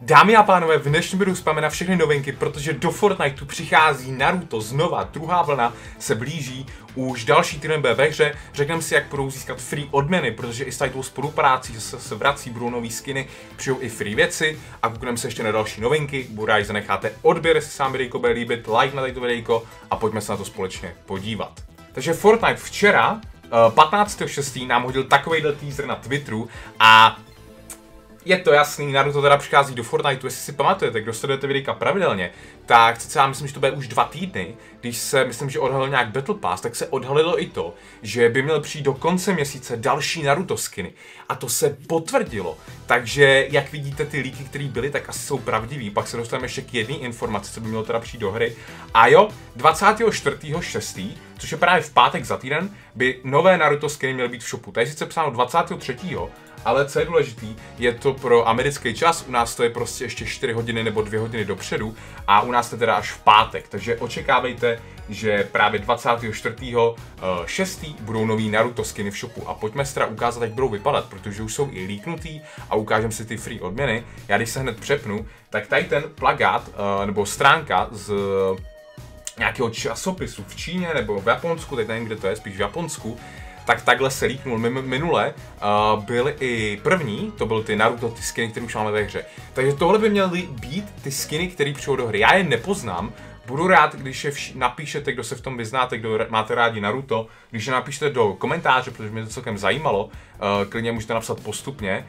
Dámy a pánové, v dnešním videu spáme na všechny novinky, protože do Fortniteu přichází Naruto znova, druhá vlna se blíží, už další týden bude ve hře, řekneme si, jak budou získat free odměny, protože i s tou spoluprácí se vrací, budou nový skiny, přijou i free věci a koukneme se ještě na další novinky, budu rád, že zanecháte odběr, jestli se vám videjko bude líbit, like na toto videjko a pojďme se na to společně podívat. Takže Fortnite včera, 15.6. nám hodil takovejhle teaser na Twitteru a je to jasný, Naruto teda přichází do Fortniteu, jestli si pamatujete, kdo sledujete videjka pravidelně, tak já myslím, že to bude už 2 týdny, když se, myslím, že odhalil nějak Battle Pass, tak se odhalilo i to, že by měl přijít do konce měsíce další Naruto skiny. A to se potvrdilo. Takže, jak vidíte, ty líky, které byly, tak asi jsou pravdivý. Pak se dostaneme ještě k jedné informaci, co by mělo teda přijít do hry. A jo, 24.6., což je právě v pátek za týden, by nové Naruto skiny měly být v shopu. Tady sice psáno 23. Ale co je důležitý, je to pro americký čas, u nás to je prostě ještě 4 hodiny nebo 2 hodiny dopředu a u nás to teda až v pátek, takže očekávejte, že právě 24.6. budou nový Naruto skiny v shopu a pojďme se teda ukázat, jak budou vypadat, protože už jsou i líknutý a ukážeme si ty free odměny. Já když se hned přepnu, tak tady ten plagát nebo stránka z nějakého časopisu v Číně nebo v Japonsku, teď nevím, kde to je, spíš v Japonsku, tak takhle se líknul. Minule byly i první, to byly ty Naruto, ty skiny, které už máme ve hře. Takže tohle by měly být ty skiny, které přijdou do hry. Já je nepoznám, budu rád, když je napíšete, kdo se v tom vyznáte, kdo máte rádi Naruto, když je napíšete do komentáře, protože mě to celkem zajímalo, klidně můžete napsat postupně.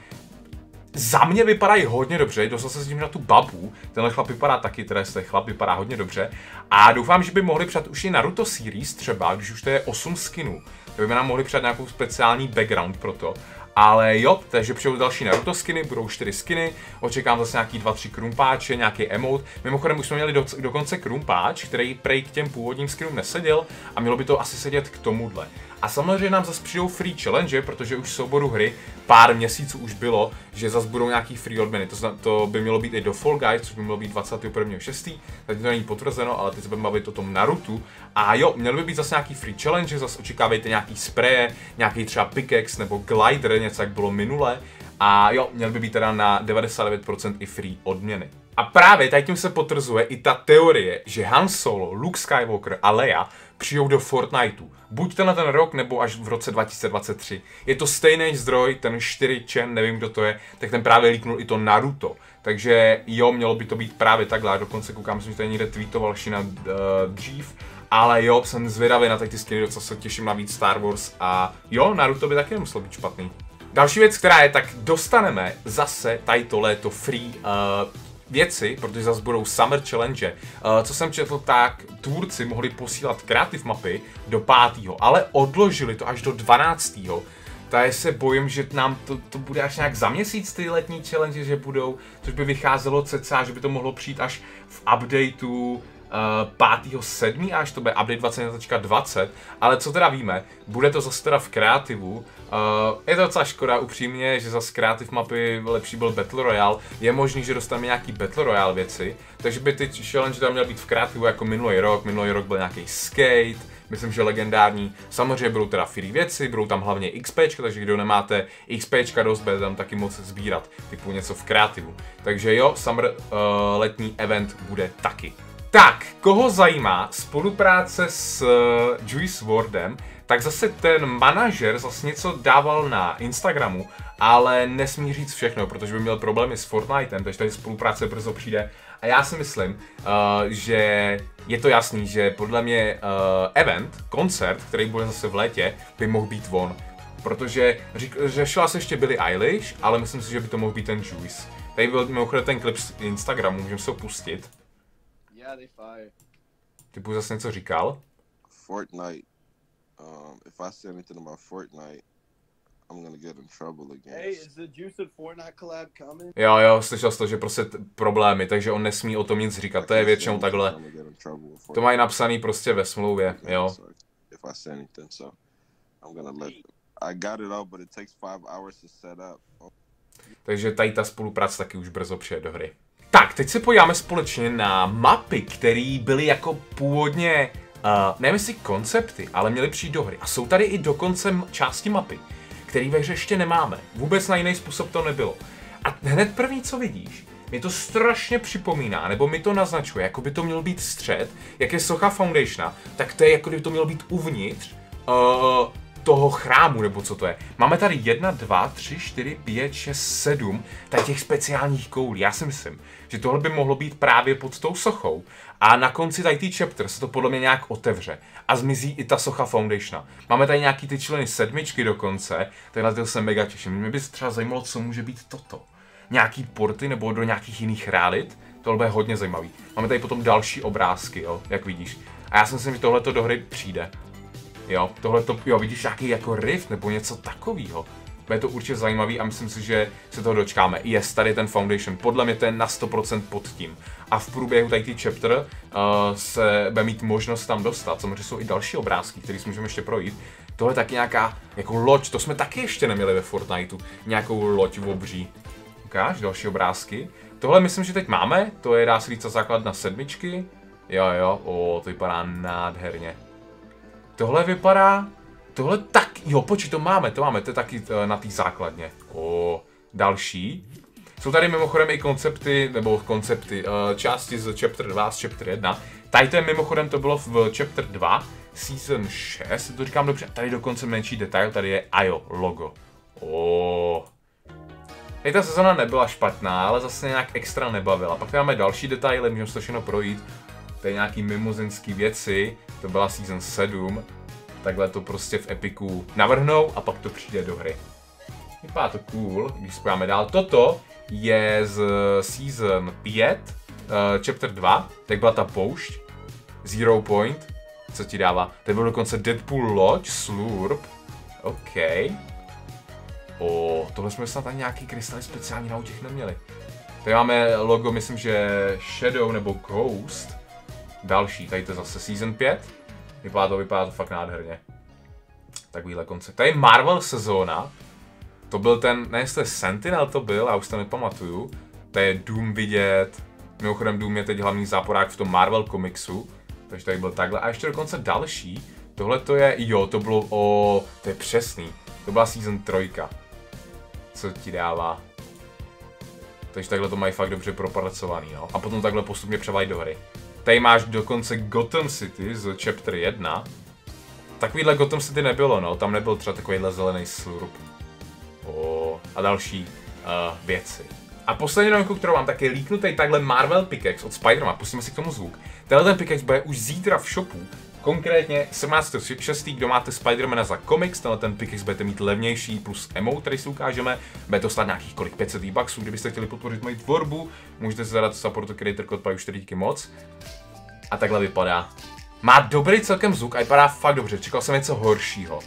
Za mě vypadají hodně dobře, dostal se s tím na tu babu, tenhle chlap vypadá taky, teda ten chlap vypadá hodně dobře a doufám, že by mohli přijat už i Naruto series třeba, když už to je 8 skinů, tak by nám mohli přijat nějakou speciální background pro to. Ale jo, takže přijdou další Naruto skiny, budou 4 skiny, očekám zase nějaký 2-3 krumpáče, nějaký emote. Mimochodem už jsme měli dokonce krumpáč, který prej k těm původním skinům neseděl a mělo by to asi sedět k tomuhle. A samozřejmě nám zase přijdou free challenge, protože už v souboru hry pár měsíců už bylo, že zase budou nějaký free odměny. To by mělo být i do Fall Guys, což by mělo být 21.6. Teď to není potvrzeno, ale teď se budeme bavit o tom Narutu. A jo, měl by být zase nějaký free challenge, zase očekávejte nějaký spreje, nějaký třeba pickaxe nebo glider, něco jak bylo minule. A jo, měl by být teda na 99% i free odměny. A právě tady tím se potvrzuje i ta teorie, že Han Solo, Luke Skywalker a Leia přijou do Fortniteu. Buď tenhle ten rok, nebo až v roce 2023. Je to stejný zdroj, ten 4chan, nevím kdo to je, tak ten právě líknul i to Naruto. Takže jo, mělo by to být právě takhle, dokonce koukám, myslím, že tady někde tweetoval Shina dřív. Ale jo, jsem zvědavý na ty skiny, docela se těším na víc Star Wars a jo, Naruto by taky nemuselo být špatný. Další věc, která je, tak dostaneme zase tady to léto free věci, protože zase budou Summer Challenge. Co jsem četl, tak tvůrci mohli posílat kreativ mapy do 5., ale odložili to až do 12. Takže se bojím, že nám to bude až nějak za měsíc ty letní challenge, že budou, což by vycházelo cca, že by to mohlo přijít až v updateu 5.7. až to bude update 20.20, ale co teda víme, bude to zase teda v kreativu. Je to docela škoda upřímně, že zase kreativ mapy lepší byl Battle Royale, je možný, že dostaneme nějaký Battle Royale věci, takže by ty challenge tam měly být v kreativu jako minulý rok byl nějaký skate, myslím, že legendární, samozřejmě budou teda free věci, budou tam hlavně XPčka, takže kdo nemáte XPčka dost, bude tam taky moc sbírat, typu něco v kreativu, takže jo, Summer letní event bude taky. Tak, koho zajímá spolupráce s Juice WRLDem, tak zase ten manažer zase něco dával na Instagramu, ale nesmí říct všechno, protože by měl problémy s Fortnitem, takže tady spolupráce brzo přijde. A já si myslím, že je to jasný, že podle mě koncert, který bude zase v létě, by mohl být on. Protože řešila se ještě Billie Eilish, ale myslím si, že by to mohl být ten Juice. Tady byl mimochodem ten klip z Instagramu, můžeme se ho pustit. Typu zase něco říkal. Fortnite. If I say anything about Fortnite, I'm gonna get in trouble again. Hey, is the Juice and Fortnite collab coming? Jo, slyšel jsi to, že prostě problémy, takže on nesmí o tom nic říkat, to je většinou takhle. To mají napsaný prostě ve smlouvě, jo. If I say anything, so I'm gonna let I got it up, but it takes 5 hours to set up. Takže tady ta spolupráce taky už brzo přijde do hry. Tak, teď se podíváme společně na mapy, které byly jako původně, nevím jestli koncepty, ale měly přijít do hry. A jsou tady i dokonce části mapy, které ve hře ještě nemáme. Vůbec na jiný způsob to nebylo. A hned první, co vidíš, mi to strašně připomíná, nebo mi to naznačuje, jako by to měl být střed, jak je socha Foundationa, tak to je jako by to mělo být uvnitř toho chrámu, nebo co to je. Máme tady 1, 2, 3, 4, 5, 6, 7 tady těch speciálních koulí. Já si myslím, že tohle by mohlo být právě pod tou sochou. A na konci tady té chapter se to podle mě nějak otevře a zmizí i ta socha Foundationa. Máme tady nějaký ty členy 7 dokonce, tak to se mega těším. Mě by se třeba zajímalo, co může být toto. Nějaký porty nebo do nějakých jiných realit, tohle bude hodně zajímavý. Máme tady potom další obrázky, jo, jak vidíš. A já si myslím, že tohleto do hry přijde. Jo, tohleto, jo, vidíš nějaký jako rift nebo něco takového. Bude to určitě zajímavý a myslím si, že se toho dočkáme. Yes, tady ten Foundation, podle mě to je na 100% pod tím. A v průběhu tady ty chapter se bude mít možnost tam dostat. Samozřejmě jsou i další obrázky, které si můžeme ještě projít. Tohle je taky nějaká jako loď, to jsme taky ještě neměli ve Fortniteu. Nějakou loď v obří. Ukáž, další obrázky. Tohle myslím, že teď máme, to je dá se říct základ na 7. Jo, to vypadá nádherně. Tohle vypadá, tohle tak, jo, počkej, to máme, to je taky na té základně. Další. Jsou tady mimochodem i koncepty, části z Chapter 2 a z Chapter 1. Tady to je mimochodem, to bylo v Chapter 2, Season 6, to říkám dobře, tady dokonce menší detail, tady je IO logo. Tady ta sezona nebyla špatná, ale zase nějak extra nebavila. Pak tady máme další detaily, můžeme se to všechno projít. Tady nějaký mimozenský věci, to byla Season 7. Takhle to prostě v Epiku navrhnou a pak to přijde do hry. Vypadá to cool, když spojíme dál. Toto je z Season 5, Chapter 2, tak byla ta poušť, Zero Point, co ti dává. Tady byl dokonce Deadpool loď, Slurp, OK. Tohle jsme snad ani nějaký krystaly speciální na těch neměli. Tady máme logo, myslím, že Shadow nebo Ghost. Další, tady to je zase Season 5. Vypadá to fakt nádherně. Takovýhle koncept. Tady je Marvel sezóna. To byl ten, ne jestli Sentinel to byl, já už to nepamatuju. Tady je Doom vidět. Mimochodem Doom je teď hlavní záporák v tom Marvel komiksu. Takže tady byl takhle. A ještě dokonce další. Tohle to je, jo, to bylo, to je přesný. To byla Season 3. Co ti dává. Takže takhle to mají fakt dobře propracovaný, no. A potom takhle postupně převají do hry. Tady máš dokonce Gotham City z Chapter 1. Takovýhle Gotham City nebylo, no. Tam nebyl třeba takovýhle zelený slurp. A další věci. A poslední novinku, kterou mám, tak je líknutý takhle Marvel Pickaxe od Spidermana. Pustíme si k tomu zvuk. Tenhle ten pickaxe bude už zítra v shopu. Konkrétně 17.6. kdo máte Spidermana za komiks, tenhle ten pickaxe budete mít levnější plus emote, který si ukážeme. Bude to stát nějakých 500 V-bucksů, kdybyste chtěli podpořit moji tvorbu. Můžete si zadat support creator kód, už 4 díky moc. A takhle vypadá. Má dobrý celkem zvuk a vypadá fakt dobře, čekal jsem něco horšího.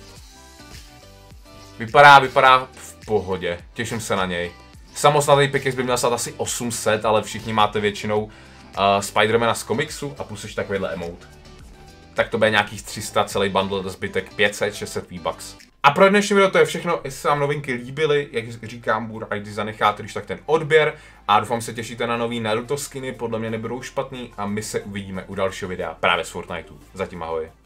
Vypadá v pohodě, těším se na něj. Samostatný pickaxe by měl stát asi 800, ale všichni máte většinou Spidermana z komiksu a plus ještě takovýhle emote. Tak to bude nějakých 300, celý bundle, zbytek 500, 600 V-bucks. A pro dnešní video to je všechno, jestli se vám novinky líbily, jak říkám, budu rád, když zanecháte, když tak ten odběr. A doufám, se těšíte na nový Naruto skiny, podle mě nebudou špatný a my se uvidíme u dalšího videa právě z Fortniteu. Zatím ahoj.